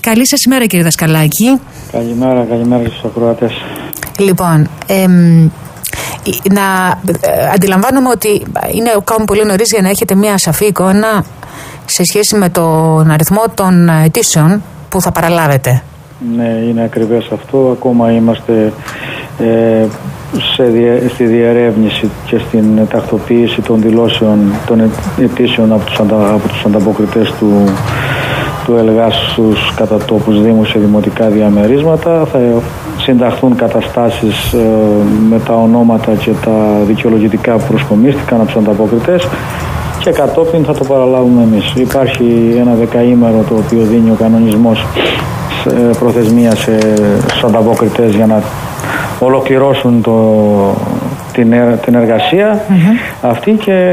Καλή σας ημέρα, κύριε Δασκαλάκη. Καλημέρα στους ακροατές. Λοιπόν, αντιλαμβάνομαι ότι είναι κάπου πολύ νωρίς για να έχετε μια σαφή εικόνα σε σχέση με τον αριθμό των αιτήσεων που θα παραλάβετε. Ναι, είναι ακριβές αυτό. Ακόμα είμαστε στη διερεύνηση και στην τακτοποίηση των δηλώσεων των αιτήσεων από τους ανταποκριτές του ΕΛΓΑΣ κατά τόπους δήμους σε δημοτικά διαμερίσματα. Θα συνταχθούν καταστάσεις με τα ονόματα και τα δικαιολογητικά που προσκομίστηκαν από τους ανταποκριτές και κατόπιν θα το παραλάβουμε εμείς. Υπάρχει ένα δεκαήμερο το οποίο δίνει ο κανονισμός προθεσμία στους ανταποκριτές για να ολοκληρώσουν την εργασία αυτή και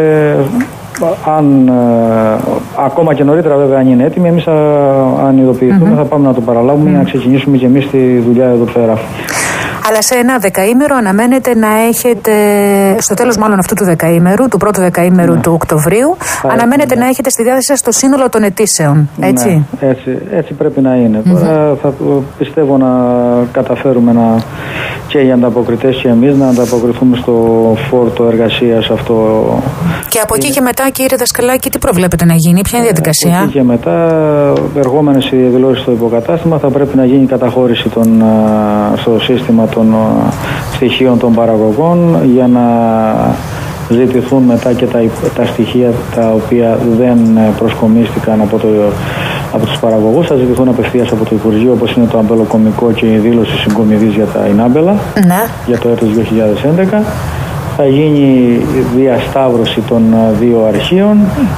αν ακόμα και νωρίτερα βέβαια αν είναι έτοιμοι, εμείς αν ειδοποιηθούμε θα πάμε να το παραλάβουμε για να ξεκινήσουμε και εμείς τη δουλειά εδώ πέρα. Αλλά σε ένα δεκαήμερο αναμένετε να έχετε, στο τέλος μάλλον αυτού του δεκαήμερου, του πρώτου δεκαήμερου του Οκτωβρίου, αναμένετε να έχετε στη διάθεση σας το σύνολο των αιτήσεων, έτσι? Ναι, έτσι πρέπει να είναι. Θα πιστεύω να καταφέρουμε και οι ανταποκριτές και εμείς να ανταποκριθούμε στο φόρτο εργασίας αυτό. Και από εκεί και μετά, κύριε Δασκαλάκη, τι προβλέπετε να γίνει, ποια είναι η διαδικασία? Από εκεί και μετά, εργόμενες οι διαδηλώσεις στο υποκατάστημα, θα πρέπει να γίνει καταχώρηση στο σύστημα των στοιχείων των παραγωγών για να ζητηθούν μετά και τα στοιχεία τα οποία δεν προσκομίστηκαν από τους παραγωγούς. Θα ζητηθούν απευθείας από το Υπουργείο, όπως είναι το αμπελοκομικό και η δήλωση συγκομιδής για τα Ινάμπελα για το έτος 2011. Θα γίνει διασταύρωση των δύο αρχείων.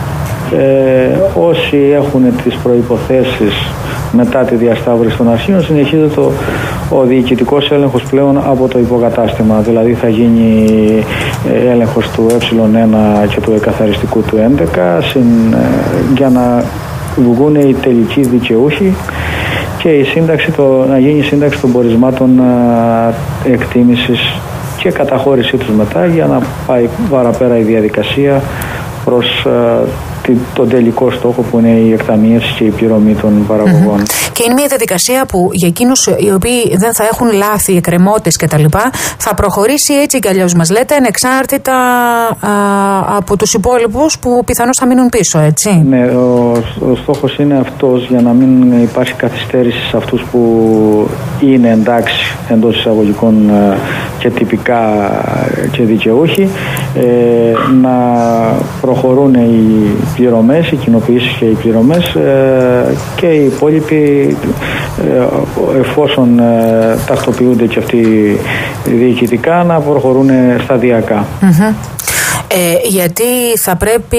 Όσοι έχουν τις προϋποθέσεις μετά τη διασταύρωση των αρχείων, συνεχίζεται ο διοικητικός έλεγχος πλέον από το υποκατάστημα. Δηλαδή θα γίνει έλεγχος του ε1 και του εκαθαριστικού του 11 για να βγουν οι τελικοί δικαιούχοι και να γίνει η σύνταξη των πορισμάτων εκτίμησης και καταχώρησή τους μετά για να πάει παραπέρα η διαδικασία προς τον τελικό στόχο που είναι η εκταμείευση και η πληρωμή των παραγωγών. Και είναι μια διαδικασία που για εκείνους οι οποίοι δεν θα έχουν λάθη, εκκρεμότητες κτλ. Θα προχωρήσει έτσι κι αλλιώς, μας λέτε, ανεξάρτητα από τους υπόλοιπους που πιθανώς θα μείνουν πίσω, έτσι? Ναι, ο στόχος είναι αυτός, για να μην υπάρχει καθυστέρηση σε αυτούς που είναι εντάξει εντός εισαγωγικών και τυπικά και δικαιούχοι, να προχωρούν οι πληρωμές, οι κοινοποιήσεις και οι πληρωμές και οι υπόλοιποι εφόσον τακτοποιούνται και αυτοί διοικητικά να προχωρούν σταδιακά. Γιατί θα πρέπει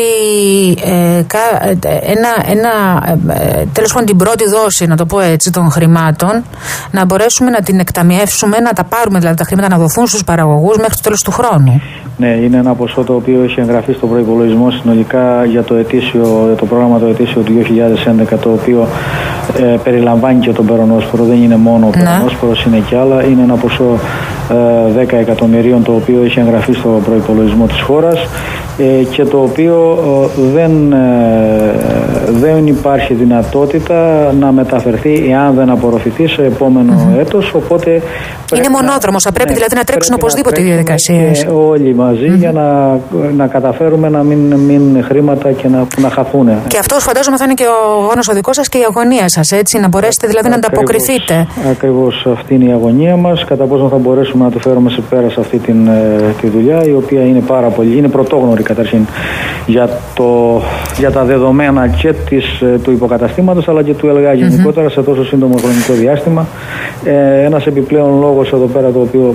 τέλος πάντων την πρώτη δόση, να το πω έτσι, των χρημάτων να μπορέσουμε να την εκταμιεύσουμε, να τα πάρουμε δηλαδή τα χρήματα να δοθούν στους παραγωγούς μέχρι το τέλος του χρόνου. Ναι, είναι ένα ποσό το οποίο έχει εγγραφεί στο προϋπολογισμό συνολικά για το πρόγραμμα το ετήσιο του 2011, το οποίο περιλαμβάνει και τον περονόσπορο, δεν είναι μόνο ο περονόσπορος, είναι και άλλα. Είναι ένα ποσό 10 εκατομμυρίων το οποίο έχει εγγραφεί στο προϋπολογισμό της χώρας και το οποίο δεν υπάρχει δυνατότητα να μεταφερθεί εάν δεν απορροφηθεί σε επόμενο έτος, οπότε είναι μονόδρομος, θα πρέπει δηλαδή να τρέξουν οπωσδήποτε οι διαδικασίες. Όλοι μαζί για να καταφέρουμε να μην μείνουν χρήματα και να χαθούν. Και αυτός φαντάζομαι θα είναι και ο αγώνας ο δικός σας και η αγωνία σας, έτσι, να μπορέσετε δηλαδή να ανταποκριθείτε. Ακριβώς αυτή είναι η αγωνία μας, κατά πόσο θα μπορέσουμε να το φέρουμε σε πέρα σε αυτή τη δουλειά, η οποία είναι πάρα πολύ, είναι πρωτόγνωρη καταρχήν για τα δεδομένα και του υποκαταστήματος αλλά και του ΕΛΓΑ γενικότερα σε τόσο σύντομο χρονικό διάστημα. Ένας επιπλέον λόγος εδώ πέρα το οποίο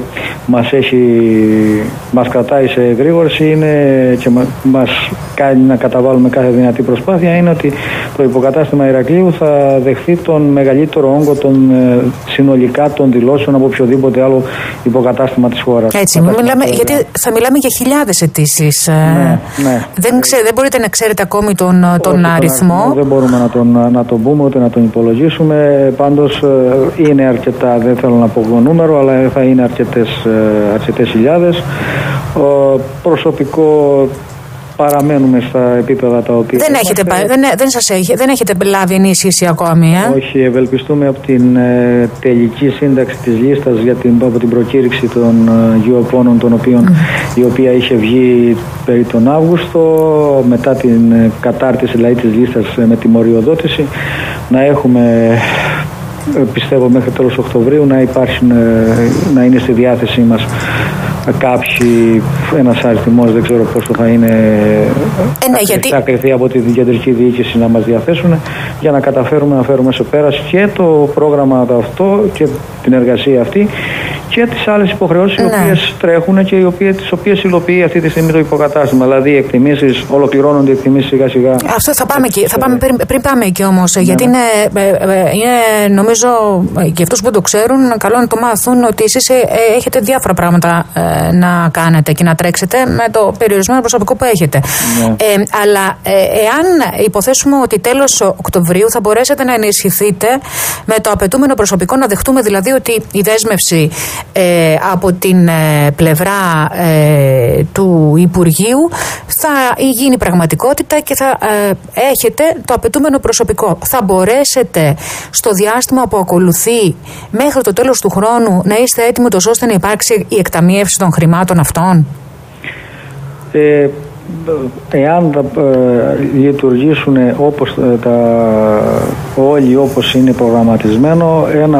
μας κρατάει σε εγρήγορση είναι και μας κάνει να καταβάλουμε κάθε δυνατή προσπάθεια, είναι ότι το υποκατάστημα Ηρακλείου θα δεχθεί τον μεγαλύτερο όγκο συνολικά των δηλώσεων από οποιοδήποτε άλλο υποκατάστημα της χώρας. Έτσι, γιατί θα μιλάμε για χιλιάδες αιτήσεις. Ναι. Δεν μπορείτε να ξέρετε ακόμη τον αριθμό. Δεν μπορούμε να τον πούμε ούτε να τον υπολογίσουμε. Πάντως είναι αρκετά, δεν θέλω να πω νούμερο, αλλά θα είναι αρκετές χιλιάδες. Προσωπικό παραμένουμε στα επίπεδα τα οποία δεν έχετε λάβει ενίσχυση ακόμη. Όχι, ευελπιστούμε από την τελική σύνταξη της λίστας από την προκήρυξη των γεωπόνων, η οποία είχε βγει περί τον Αύγουστο, μετά την κατάρτιση δηλαδή της λίστας με τιμωριοδότηση, να έχουμε, πιστεύω μέχρι τέλος Οκτωβρίου, να είναι στη διάθεσή μας ένας αριθμός, δεν ξέρω πόσο θα είναι, θα κρυθεί από την κεντρική διοίκηση να μας διαθέσουν, για να καταφέρουμε να φέρουμε σε πέρας και το πρόγραμμα αυτό και την εργασία αυτή και τις άλλες υποχρεώσεις οι οποίες τρέχουν και τις οποίες υλοποιεί αυτή τη στιγμή το υποκατάστημα. Δηλαδή οι εκτιμήσεις, ολοκληρώνονται οι εκτιμήσεις σιγά σιγά. Αυτό θα πάμε εκεί. Πριν πάμε εκεί όμως, γιατί είναι νομίζω και αυτούς που το ξέρουν, καλό να το μάθουν ότι εσείς έχετε διάφορα πράγματα να κάνετε και να τρέξετε με το περιορισμένο προσωπικό που έχετε. Αλλά εάν υποθέσουμε ότι τέλος Οκτωβρίου θα μπορέσετε να ενισχυθείτε με το απαιτούμενο προσωπικό, να δεχτούμε δηλαδή ότι η δέσμευση από την πλευρά του Υπουργείου θα γίνει πραγματικότητα και θα έχετε το απαιτούμενο προσωπικό. Θα μπορέσετε στο διάστημα που ακολουθεί μέχρι το τέλος του χρόνου να είστε έτοιμοι τόσο ώστε να υπάρξει η εκταμείευση των χρημάτων αυτών? Εάν λειτουργήσουν όλοι όπως είναι προγραμματισμένο, ένα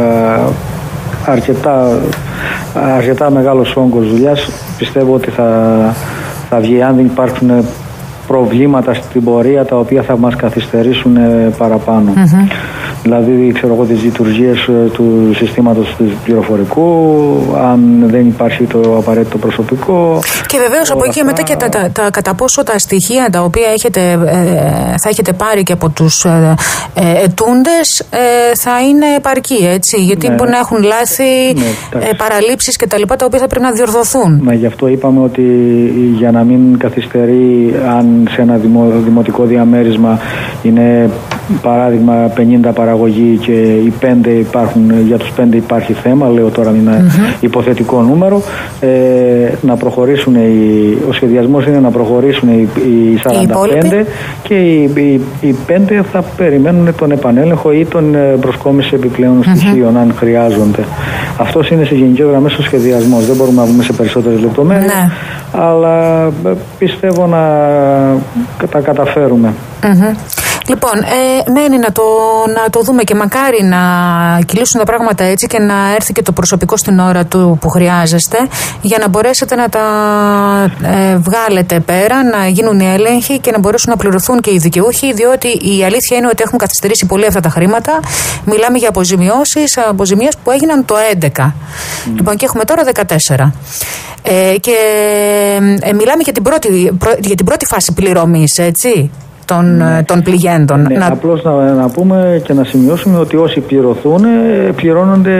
αρκετά μεγάλος όγκος δουλειάς πιστεύω ότι θα βγει, αν δεν υπάρχουν προβλήματα στην πορεία τα οποία θα μας καθυστερήσουν παραπάνω. Δηλαδή, ξέρω εγώ, τις λειτουργίες του συστήματος του πληροφορικού, αν δεν υπάρχει το απαραίτητο προσωπικό. Και βεβαίως από εκεί μετά και κατά πόσο τα στοιχεία τα οποία θα έχετε πάρει και από τους ετούντες θα είναι επαρκή, έτσι. Γιατί μπορεί να έχουν λάθη, παραλήψεις κτλ. Τα οποία θα πρέπει να διορθωθούν. Γι' αυτό είπαμε ότι για να μην καθυστερεί, αν σε ένα δημοτικό διαμέρισμα είναι παράδειγμα 50 παραγωγή και οι 5 για τους 5 υπάρχει θέμα, λέω τώρα είναι υποθετικό νούμερο, να προχωρήσουν ο σχεδιασμός είναι να προχωρήσουν οι 45 και οι 5 θα περιμένουν τον επανέλεγχο ή τον προσκόμιση επιπλέον στοιχείων αν χρειάζονται. Αυτός είναι σε γενικές γραμμές ο σχεδιασμός. Δεν μπορούμε να βγούμε σε περισσότερες λεπτομέρειες, αλλά πιστεύω να τα καταφέρουμε. Λοιπόν, μένει να το δούμε και μακάρι να κυλήσουν τα πράγματα έτσι και να έρθει και το προσωπικό στην ώρα του που χρειάζεστε, για να μπορέσετε να τα βγάλετε πέρα, να γίνουν οι έλεγχοι και να μπορέσουν να πληρωθούν και οι δικαιούχοι, διότι η αλήθεια είναι ότι έχουν καθυστερήσει πολύ αυτά τα χρήματα. Μιλάμε για αποζημίες που έγιναν το 2011. Λοιπόν, και έχουμε τώρα 14. Και μιλάμε για την πρώτη φάση πληρωμής, έτσι, των πληγέντων. Απλώς να πούμε και να σημειώσουμε ότι όσοι πληρωθούν, πληρώνονται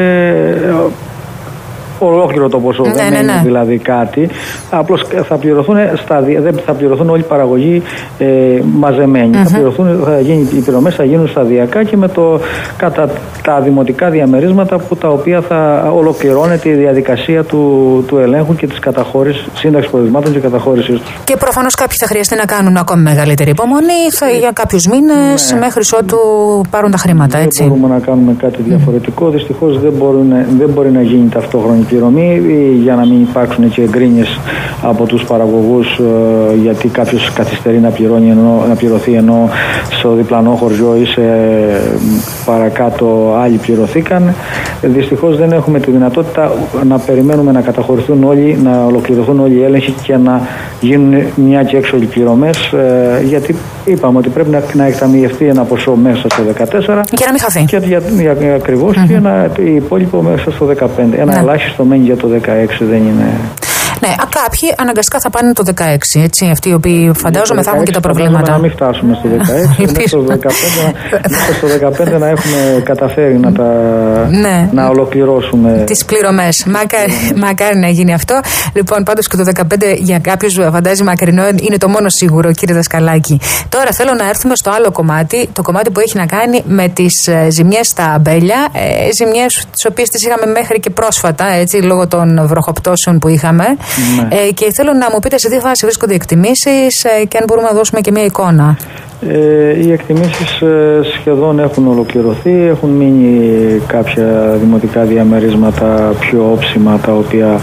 ολόκληρο το ποσό, δεν είναι δηλαδή κάτι. Απλώς θα πληρωθούν δεν θα πληρωθούν όλη η παραγωγή μαζεμένη. Οι πληρωμές θα γίνουν σταδιακά και με κατά τα δημοτικά διαμερίσματα τα οποία θα ολοκληρώνεται η διαδικασία του ελέγχου και της καταχώρησης, σύνταξης προορισμάτων και καταχώρησης τους. Και προφανώς κάποιοι θα χρειαστεί να κάνουν ακόμη μεγαλύτερη υπομονή για κάποιους μήνες μέχρι ότου πάρουν τα χρήματα. Έτσι. Δεν μπορούμε να κάνουμε κάτι διαφορετικό. Δυστυχώς δεν μπορεί να γίνει ταυτόχρονη πληρωμή, για να μην υπάρξουν και γκρίνιες από τους παραγωγούς γιατί κάποιος καθυστερεί να πληρωθεί ενώ στο διπλανό χωριό ή σε παρακάτω άλλοι πληρωθήκαν. Δυστυχώς δεν έχουμε τη δυνατότητα να περιμένουμε να καταχωρηθούν όλοι, να ολοκληρωθούν όλοι οι έλεγχοι και να γίνουν μια και έξω οι πληρωμές, γιατί είπαμε ότι πρέπει να εκταμιευτεί ένα ποσό μέσα στο 14 για να μην χαθεί. Και ακριβώς και το υπόλοιπο μέσα στο 15. Ένα ελάχιστο μένει για το 16, δεν είναι. Ναι, κάποιοι αναγκαστικά θα πάνε το 16, έτσι, αυτοί οι οποίοι φαντάζομαι θα έχουν και τα προβλήματα. Να μην φτάσουμε στο 16, μέσα στο 15 να έχουμε καταφέρει να ολοκληρώσουμε τις πληρωμές. Μακάρι να γίνει αυτό. Λοιπόν, πάντως και το 15 για κάποιους φαντάζει μακρινό είναι το μόνο σίγουρο, κύριε Δασκαλάκη. Τώρα θέλω να έρθουμε στο άλλο κομμάτι, το κομμάτι που έχει να κάνει με τις ζημιές στα αμπέλια, ζημιές τις οποίες τις είχαμε μέχρι και πρόσφατα, έτσι, λόγω των βροχοπτώσεων που είχαμε. Και θέλω να μου πείτε σε τι φάση βρίσκονται οι εκτιμήσεις και αν μπορούμε να δώσουμε και μια εικόνα. Οι εκτιμήσεις σχεδόν έχουν ολοκληρωθεί, έχουν μείνει κάποια δημοτικά διαμερίσματα πιο όψιμα, τα οποία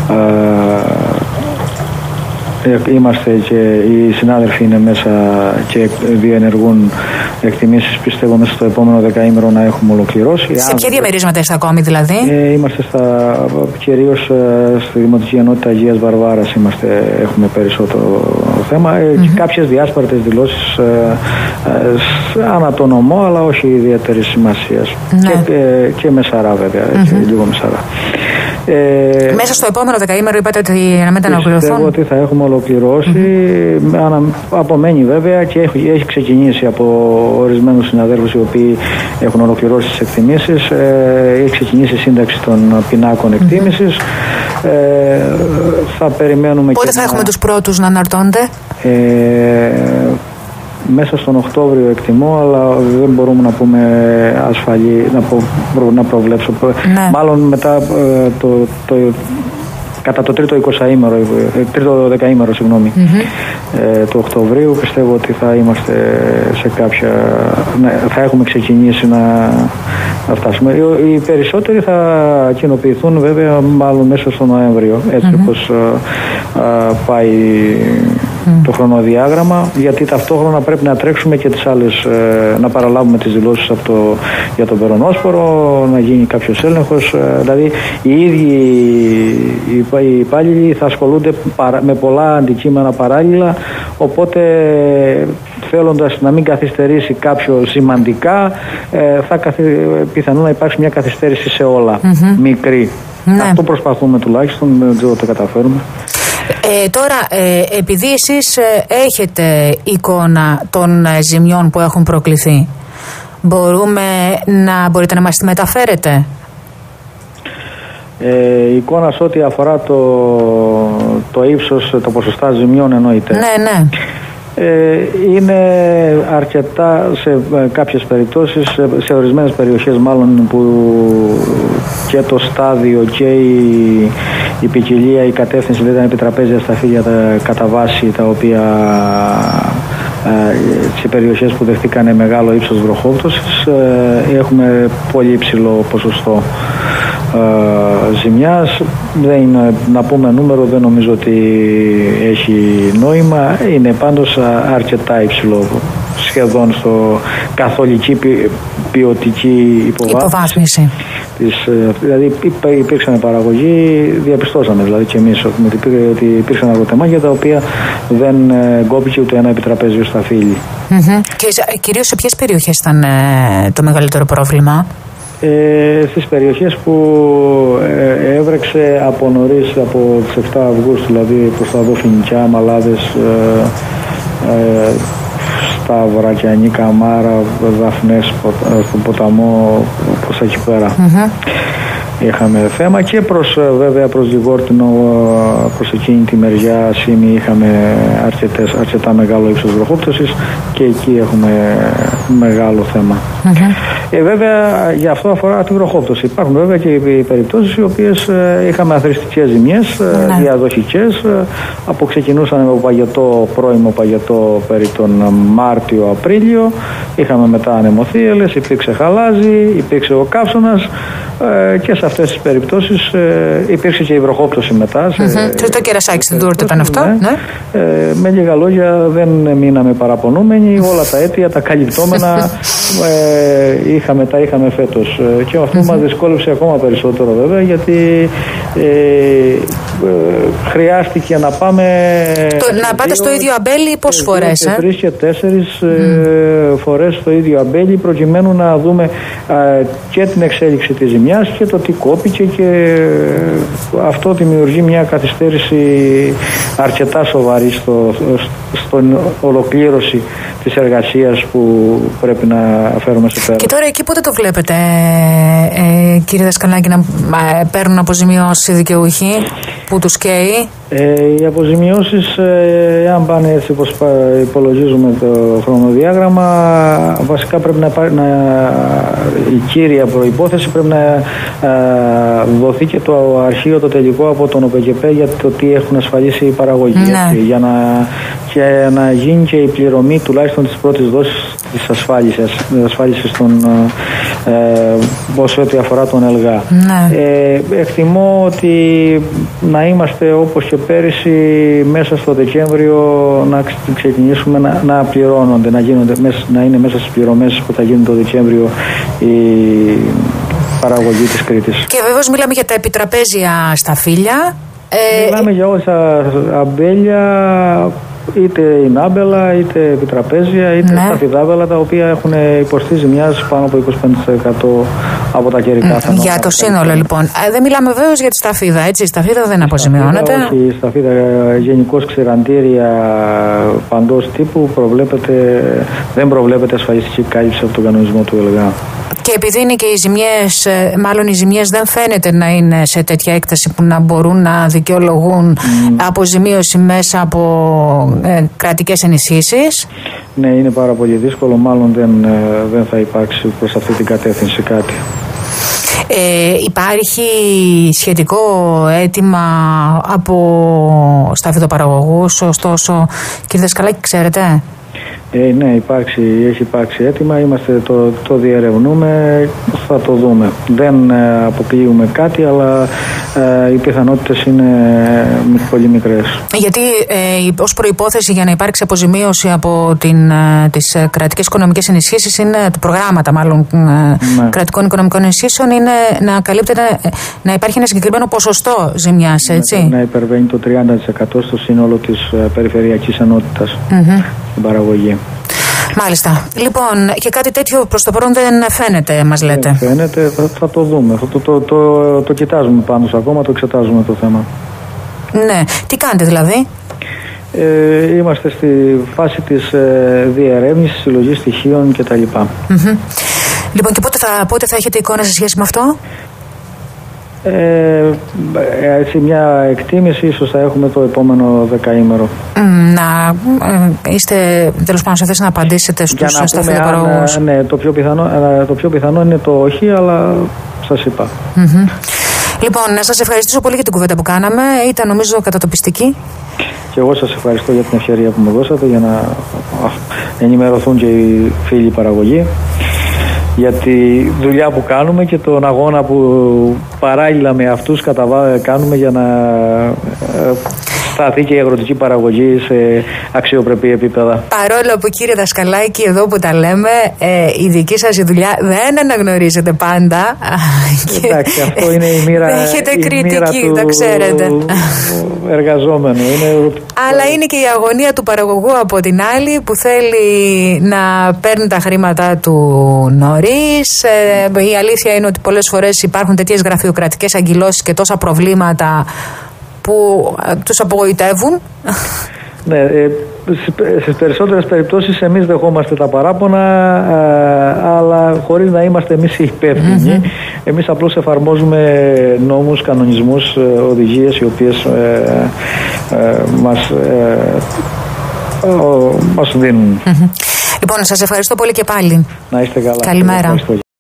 είμαστε και οι συνάδελφοι είναι μέσα και διενεργούν εκτιμήσεις. Πιστεύω μέσα στο επόμενο δεκαήμερο να έχουμε ολοκληρώσει. Σε ποια διαμερίσματα είστε ακόμη δηλαδή? Είμαστε κυρίως στη Δημοτική Ενότητα Αγίας Βαρβάρας έχουμε περισσότερο θέμα. Και κάποιες διάσπαρτες δηλώσεις ανά το νομό, αλλά όχι ιδιαίτερης σημασίας. Και Μεσαρά βέβαια, λίγο Μεσαρά. Μέσα στο επόμενο δεκαήμερο είπατε ότι να μετανακληρωθούν. Πιστεύω ότι θα έχουμε ολοκληρώσει. Απομένει βέβαια και έχει ξεκινήσει από ορισμένους συναδέλφους οι οποίοι έχουν ολοκληρώσει τις εκτιμήσεις. Έχει ξεκινήσει η σύνταξη των πινάκων εκτίμησης. Θα περιμένουμε. Πότε θα έχουμε τους πρώτους να αναρτώνται? Μέσα στον Οκτώβριο εκτιμώ, αλλά δεν μπορούμε να πούμε ασφαλή, να προβλέψω. Μάλλον μετά κατά το τρίτο δεκαήμερο του Οκτωβρίου πιστεύω ότι θα είμαστε σε θα έχουμε ξεκινήσει να φτάσουμε. Οι περισσότεροι θα κοινοποιηθούν βέβαια μάλλον μέσα στο Νοέμβριο, έτσι όπως πάει το χρονοδιάγραμμα, γιατί ταυτόχρονα πρέπει να τρέξουμε και τις άλλες, να παραλάβουμε τις δηλώσεις για τον Περονόσπορο, να γίνει κάποιος έλεγχος. Δηλαδή οι ίδιοι οι υπάλληλοι θα ασχολούνται με πολλά αντικείμενα παράλληλα, οπότε θέλοντας να μην καθυστερήσει κάποιο σημαντικά, πιθανόν να υπάρξει μια καθυστέρηση σε όλα, μικρή. Αυτό προσπαθούμε τουλάχιστον, δεν ξέρω το καταφέρουμε. Τώρα, επειδή εσείς έχετε εικόνα των ζημιών που έχουν προκληθεί, μπορείτε να μας τη μεταφέρετε? Η εικόνα σε ό,τι αφορά το ύψος, το ποσοστά ζημιών εννοείται. Ναι. Είναι αρκετά σε κάποιες περιπτώσεις, σε ορισμένες περιοχές μάλλον, που και το στάδιο και η ποικιλία, η κατεύθυνση δεν ήταν επιτραπέζια στα φύλλα κατά βάση, τα οποία σε περιοχές που δεχτήκανε μεγάλο ύψος βροχόπτωσης έχουμε πολύ υψηλό ποσοστό ζημιάς. Να πούμε νούμερο δεν νομίζω ότι έχει νόημα, είναι πάντως αρκετά υψηλό, σχεδόν στο καθολική ποιοτική υποβάθμιση. Δηλαδή υπήρξαν παραγωγή, διαπιστώσαμε δηλαδή και εμείς ότι υπήρξαν αγροτεμάχια τα οποία δεν γκόπηκε ούτε ένα επιτραπέζιο σταφύλι. Και κυρίως σε ποιες περιοχές ήταν το μεγαλύτερο πρόβλημα? Στις περιοχές που έβρεξε από νωρίς, από τις 7 Αυγούστου, δηλαδή προς τα Δοφινικιά, Μαλάδες, Σταύρα, Κιανή, Καμάρα, Δαφνές, στον ποταμό, προς εκεί πέρα. Είχαμε θέμα και βέβαια προς Λιγόρτινο, προς εκείνη τη μεριά Σήμη είχαμε αρκετά μεγάλο ύψος βροχόπτωσης και εκεί έχουμε μεγάλο θέμα. Βέβαια γι' αυτό αφορά τη βροχόπτωση. Υπάρχουν βέβαια και οι περιπτώσεις οι οποίες είχαμε αθροιστικές ζημιές, διαδοχικές, που ξεκινούσαν με πρώιμο παγετό περί τον Μάρτιο-Απρίλιο. Είχαμε μετά ανεμοθύελες, υπήρξε χαλάζι, υπήρξε ο καύσωνας, και σε αυτές τις περιπτώσεις υπήρξε και η βροχόπτωση μετά. Το κερασάκι στην Τούρτα ήταν αυτό. Με λίγα λόγια, δεν μείναμε παραπονούμενοι. Όλα τα αίτια, τα καλυπτόμενα τα είχαμε φέτος. Και αυτό μας δυσκόλεψε ακόμα περισσότερο βέβαια, γιατί χρειάστηκε να πάμε. Να πάτε στο ίδιο αμπέλι πόσες φορές? 3 και 4 φορές στο ίδιο αμπέλι, προκειμένου να δούμε και την εξέλιξη της ζημιάς και το τι κόπηκε, και αυτό δημιουργεί μια καθυστέρηση αρκετά σοβαρή στην ολοκλήρωση της εργασίας που πρέπει να φέρουμε σε πέρα. Και τώρα εκεί πότε το βλέπετε, κύριε Δασκαλάκη, να παίρνουν αποζημιώσεις οι δικαιούχοι? που τους καίει? Οι αποζημιώσεις, αν πάνε έτσι όπως υπολογίζουμε το χρονοδιάγραμμα, βασικά πρέπει η κύρια προϋπόθεση πρέπει να δοθεί και το αρχείο το τελικό από τον ΟΠΕΚΕΠΕ για το τι έχουν ασφαλίσει οι παραγωγοί. Ναι. Για να γίνει και η πληρωμή τουλάχιστον της πρώτης δόσης της ασφάλισης των όσο ό,τι αφορά τον ΕΛΓΑ. Ναι. Εκτιμώ ότι να είμαστε όπως και πέρυσι μέσα στο Δεκέμβριο να ξεκινήσουμε να πληρώνονται, να είναι μέσα στις πληρωμές που θα γίνουν το Δεκέμβριο η παραγωγή της Κρήτης. Και βέβαιως μιλάμε για τα επιτραπέζια σταφύλια. Μιλάμε για όσα αμπέλια, είτε η νάμπελα, είτε επιτραπέζια, είτε τα φιδάμπελα, τα οποία έχουν υποστεί ζημιάς πάνω από 25% από τα καιρικά φαινόμενα. Για το σύνολο λοιπόν. Δεν μιλάμε βέβαιως για τη σταφίδα, έτσι. Η σταφίδα δεν αποζημιώνεται. Όχι, η σταφίδα γενικώς ξηραντήρια παντός τύπου δεν προβλέπεται ασφαλιστική κάλυψη από τον κανονισμό του ΕΛΓΑ. Και επειδή είναι και οι ζημιές δεν φαίνεται να είναι σε τέτοια έκταση που να μπορούν να δικαιολογούν αποζημίωση μέσα από κρατικές ενισχύσεις. Ναι, είναι πάρα πολύ δύσκολο, μάλλον δεν θα υπάρξει προς αυτή την κατεύθυνση κάτι. Υπάρχει σχετικό αίτημα από σταφιδοπαραγωγούς, ωστόσο, κύριε Δασκαλάκη, ξέρετε? Ναι, έχει υπάρξει αίτημα, το διερευνούμε, θα το δούμε. Δεν αποκλείουμε κάτι, αλλά οι πιθανότητες είναι πολύ μικρές. Γιατί ως προϋπόθεση για να υπάρξει αποζημίωση από τις κρατικές οικονομικές ενισχύσεις, προγράμματα μάλλον κρατικών οικονομικών ενισχύσεων, είναι να υπάρχει ένα συγκεκριμένο ποσοστό ζημιάς, έτσι. Να υπερβαίνει το 30% στο σύνολο της περιφερειακής ενότητας στην παραγωγή. Μάλιστα. Λοιπόν, και κάτι τέτοιο προς το παρόν δεν φαίνεται, μας λέτε? Δεν φαίνεται, θα το δούμε. Το κοιτάζουμε πάντως ακόμα, το εξετάζουμε το θέμα. Ναι. Τι κάνετε δηλαδή? Είμαστε στη φάση της διερεύνησης, συλλογής στοιχείων κτλ. Λοιπόν, και πότε θα έχετε εικόνα σε σχέση με αυτό? Έτσι μια εκτίμηση ίσως θα έχουμε το επόμενο δεκαήμερο. Να είστε τέλος πάντων σε θέση να απαντήσετε στους σταφιδοπαραγωγούς? Ναι, το πιο πιθανό είναι το όχι, αλλά σας είπα. Λοιπόν, να σας ευχαριστήσω πολύ για την κουβέντα που κάναμε. Ήταν νομίζω κατατοπιστική. Και εγώ σας ευχαριστώ για την ευκαιρία που μου δώσατε για να ενημερωθούν και οι φίλοι παραγωγοί για τη δουλειά που κάνουμε και τον αγώνα που παράλληλα με αυτούς κάνουμε για να σταθεί και η αγροτική παραγωγή σε αξιοπρεπή επίπεδα. Παρόλο που, κύριε Δασκαλάκη, εδώ που τα λέμε, η δική σας η δουλειά δεν αναγνωρίζεται πάντα. Εντάξει, αυτό είναι η μοίρα, έχετε κριτική, το ξέρετε. Εργαζόμενο. Αλλά είναι και η αγωνία του παραγωγού από την άλλη, που θέλει να παίρνει τα χρήματά του νωρίς. Η αλήθεια είναι ότι πολλές φορές υπάρχουν τέτοιες γραφειοκρατικές αγκυλώσεις και τόσα προβλήματα που τους απογοητεύουν. Ναι, στις περισσότερες περιπτώσεις εμείς δεχόμαστε τα παράπονα, αλλά χωρίς να είμαστε εμείς οι υπεύθυνοι. Εμείς απλώς εφαρμόζουμε νόμους, κανονισμούς, οδηγίες οι οποίες μας δίνουν. Λοιπόν, σας ευχαριστώ πολύ και πάλι. Να είστε καλά. Καλημέρα.